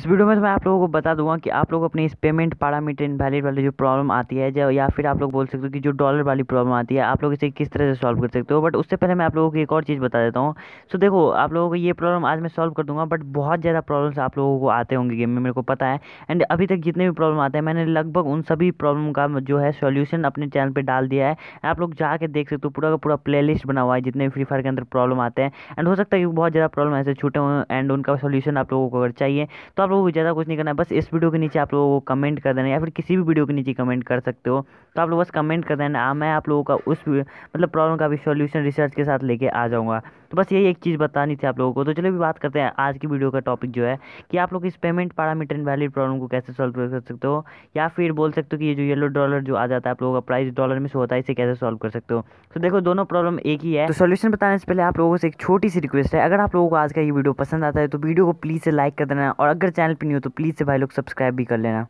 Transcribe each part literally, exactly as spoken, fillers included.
Video में तो मैं आप लोगों को बता दूंगा कि आप लोग अपने इस पेमेंट पैरामीटर इनवैलिड वाली जो प्रॉब्लम आती है जो या फिर आप लोग बोल सकते हो कि जो डॉलर वाली प्रॉब्लम आती है आप लोग इसे किस तरह से सॉल्व कर सकते हो। बट उससे पहले मैं आप लोगों को एक और चीज़ बता देता हूँ। सो देखो, आप लोगों को ये प्रॉब्लम आज मैं सॉल्व कर दूंगा, बट बहुत ज़्यादा प्रॉब्लम्स आप लोगों को आते होंगे गेम में, मेरे को पता है। एंड अभी तक जितने भी प्रॉब्लम आते हैं मैंने लगभग उन सभी प्रॉब्लम का जो है सॉल्यूशन अपने चैनल पर डाल दिया है। आप लोग जाके देख सकते हो, पूरा का पूरा प्ले लिस्ट बना हुआ है जितने भी फ्री फायर के अंदर प्रॉब्लम आते हैं। एंड हो सकता है कि बहुत ज़्यादा प्रॉब्लम ऐसे छूटे हुए एंड उनका सोल्यूशन आप लोगों को अगर चाहिए तो आप लोगों को ज़्यादा कुछ नहीं करना है, बस इस वीडियो के नीचे आप लोगों को कमेंट कर देना या फिर किसी भी वीडियो के नीचे कमेंट कर सकते हो। तो आप लोग बस कमेंट कर देना, मैं आप लोगों का उस मतलब प्रॉब्लम का भी सॉल्यूशन रिसर्च के साथ लेके आ जाऊँगा। तो बस यही एक चीज़ बतानी थी आप लोगों को। तो चलिए भी बात करते हैं आज की वीडियो का टॉपिक जो है कि आप लोग इस पेमेंट पैरामीटर इनवैलिड प्रॉब्लम को कैसे सॉल्व कर सकते हो, या फिर बोल सकते हो कि ये जो येलो डॉलर जो आ जाता है आप लोगों का प्राइस डॉलर में से होता है, इसे कैसे सॉल्व कर सकते हो। तो देखो, दोनों प्रॉब्लम एक ही है। तो सॉल्यूशन बताने से पहले आप लोगों से एक छोटी सी रिक्वेस्ट है, अगर आप लोगों को आज का ये वीडियो पसंद आता है तो वीडियो को प्लीज़ से लाइक कर देना, और अगर चैनल पर नहीं हो तो प्लीज़ से भाई लोग सब्सक्राइब भी कर लेना।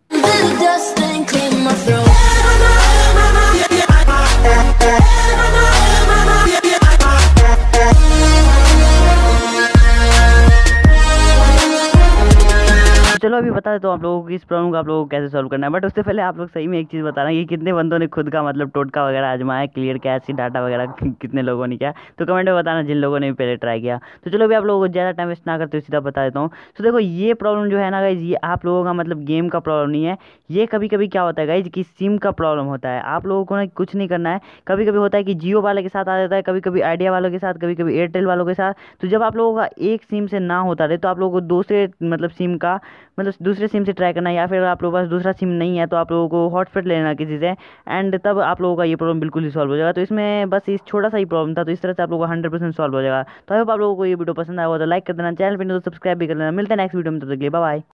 चलो अभी बता देता हूँ आप लोगों को इस प्रॉब्लम को आप लोगों को कैसे सॉल्व करना है। बट उससे पहले आप लोग सही में एक चीज़ बता रहे हैं कि कितने बंदों ने खुद का मतलब टोटका वगैरह आजमाया, क्लियर कैश की डाटा वगैरह कितने लोगों ने किया, तो कमेंट में बताना जिन लोगों ने भी पहले ट्राई किया। तो चलो अभी आप लोगों को ज़्यादा टाइम वेस्ट ना करते हुए सीधा बता देता हूँ। तो देखो, ये प्रॉब्लम जो है ना गाइज, ये आप लोगों का मतलब गेम का प्रॉब्लम नहीं है। ये कभी कभी क्या होता है गाइज कि सिम का प्रॉब्लम होता है। आप लोगों को ना कुछ नहीं करना है, कभी कभी होता है कि जियो वाले के साथ आ जाता है, कभी कभी आइडिया वालों के साथ, कभी कभी एयरटेल वालों के साथ। तो जब आप लोगों का एक सिम से ना होता रहे तो आप लोगों को दूसरे मतलब सिम का मतलब दूसरे सिम से ट्राई करना है, या फिर आप लोगों के पास दूसरा सिम नहीं है तो आप लोगों को हॉटस्पॉट लेना किसी से, एंड तब आप लोगों का ये प्रॉब्लम बिल्कुल ही सॉल्व हो जाएगा। तो इसमें बस इस छोटा सा ही प्रॉब्लम था, तो इस तरह से आप लोगों का हंड्रेड परसेंट सॉल्व हो जाएगा। तो आई होप आप लोगों को ये वीडियो पसंद आया हो तो लाइक कर देना, चैनल पर नहीं तो सब्सक्राइब भी कर लेना। मिलते हैं नेक्स्ट वीडियो में, तब तक के लिए बाय बाय।